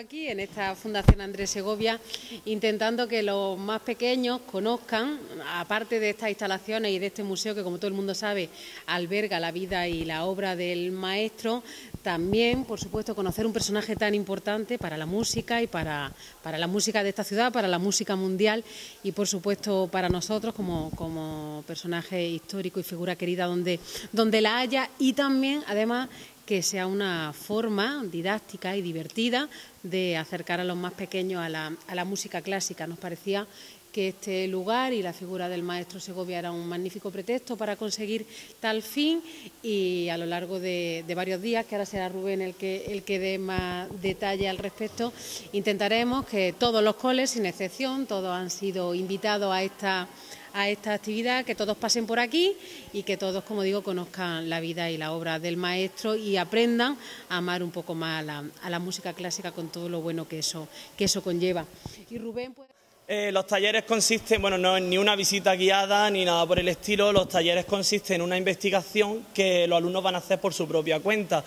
aquí en esta Fundación Andrés Segovia, intentando que los más pequeños conozcan, aparte de estas instalaciones y de este museo que, como todo el mundo sabe, alberga la vida y la obra del maestro, también, por supuesto, conocer un personaje tan importante para la música y para la música de esta ciudad, para la música mundial y, por supuesto, para nosotros como personaje histórico y figura querida donde la haya, y también, además, que sea una forma didáctica y divertida de acercar a los más pequeños a la música clásica. Nos parecía que este lugar y la figura del maestro Segovia era un magnífico pretexto para conseguir tal fin, y a lo largo de varios días, que ahora será Rubén el que dé más detalle al respecto, intentaremos que todos los coles, sin excepción, todos han sido invitados a esta actividad, que todos pasen por aquí y que todos, como digo, conozcan la vida y la obra del maestro y aprendan a amar un poco más a la música clásica, con todo lo bueno que eso conlleva. Y Rubén, pues... Los talleres consisten, bueno, no en ni una visita guiada ni nada por el estilo. Los talleres consisten en una investigación que los alumnos van a hacer por su propia cuenta.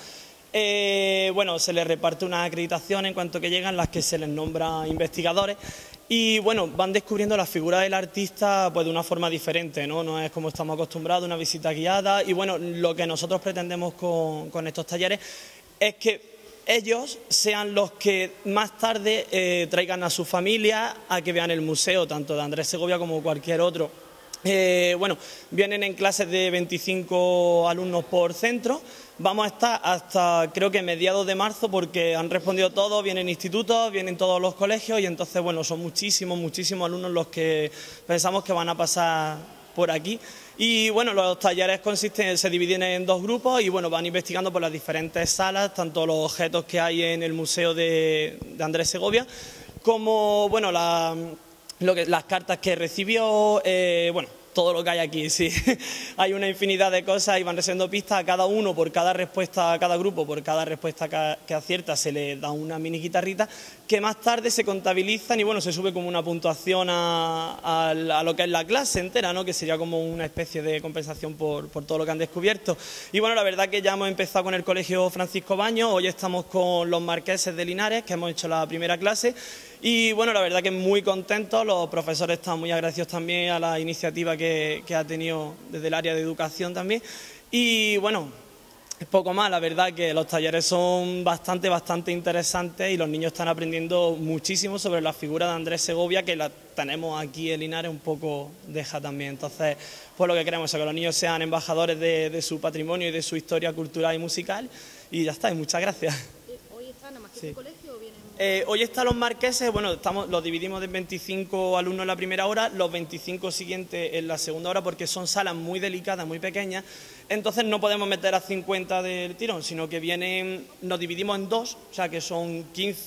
Bueno, se les reparte una acreditación en cuanto que llegan, las que se les nombra investigadores, y bueno, van descubriendo la figura del artista pues de una forma diferente, ¿no? No es como estamos acostumbrados, una visita guiada. Y bueno, lo que nosotros pretendemos con estos talleres es que ellos sean los que más tarde traigan a su familia a que vean el museo, tanto de Andrés Segovia como cualquier otro. Bueno, vienen en clases de 25 alumnos por centro. Vamos a estar hasta, creo que mediados de marzo, porque han respondido todos, vienen institutos, vienen todos los colegios, y entonces, bueno, son muchísimos alumnos los que pensamos que van a pasar por aquí. Y bueno, los talleres se dividen en dos grupos y bueno, van investigando por las diferentes salas, tanto los objetos que hay en el museo de Andrés Segovia, como bueno, las cartas que recibió, bueno, todo lo que hay aquí, sí. Hay una infinidad de cosas y van recibiendo pistas a cada uno por cada respuesta, a cada grupo, por cada respuesta que acierta se le da una mini guitarrita que más tarde se contabilizan y bueno, se sube como una puntuación a lo que es la clase entera, ¿no? Que sería como una especie de compensación por todo lo que han descubierto. Y bueno, la verdad que ya hemos empezado con el Colegio Francisco Baños, hoy estamos con los Marqueses de Linares, que hemos hecho la primera clase. Y bueno, la verdad que muy contentos, los profesores están muy agradecidos también a la iniciativa que ha tenido desde el área de educación también. Y bueno, es poco más, la verdad que los talleres son bastante interesantes y los niños están aprendiendo muchísimo sobre la figura de Andrés Segovia, que la tenemos aquí en Linares un poco deja también. Entonces, pues lo que queremos es que los niños sean embajadores de su patrimonio y de su historia cultural y musical, y ya está, y muchas gracias. ¿Hoy están nada más que tu colegio o vienen? Hoy están los marqueses, bueno, los dividimos en 25 alumnos en la primera hora, los 25 siguientes en la segunda hora, porque son salas muy delicadas, muy pequeñas, entonces no podemos meter a 50 del tirón, sino que vienen, nos dividimos en dos, o sea que son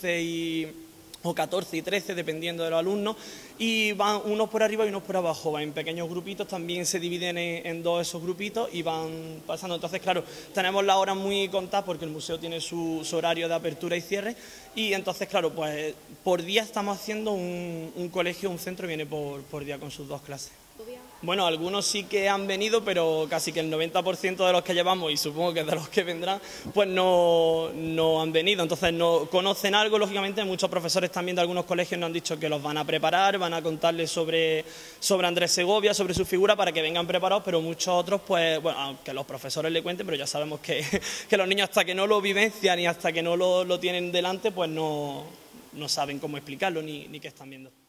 15 o 14 y 13, dependiendo de los alumnos, y van unos por arriba y unos por abajo, van en pequeños grupitos, también se dividen en dos esos grupitos y van pasando. Entonces, claro, tenemos las horas muy contadas porque el museo tiene su horario de apertura y cierre, y entonces, claro, pues por día estamos haciendo un colegio, un centro viene por día con sus dos clases. Bueno, algunos sí que han venido, pero casi que el 90% de los que llevamos, y supongo que de los que vendrán, pues no han venido. Entonces no conocen algo, lógicamente. Muchos profesores también de algunos colegios nos han dicho que los van a preparar, van a contarles sobre Andrés Segovia, sobre su figura, para que vengan preparados, pero muchos otros, pues, bueno, aunque los profesores le cuenten, pero ya sabemos que los niños hasta que no lo vivencian y hasta que no lo tienen delante, pues no saben cómo explicarlo ni qué están viendo.